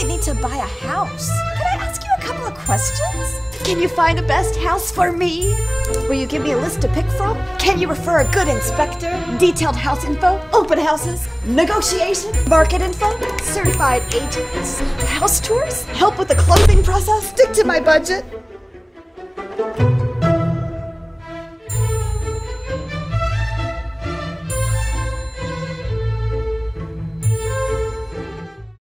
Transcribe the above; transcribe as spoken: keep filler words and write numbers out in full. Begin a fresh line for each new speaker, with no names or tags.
really need to buy a house. Can I ask you a couple of questions? Can you find the best house for me? Will you give me a list to pick from? Can you refer a good inspector? Detailed house info? Open houses? Negotiation? Market info? Certified agents? House tours? Help with the closing process? Stick to my budget?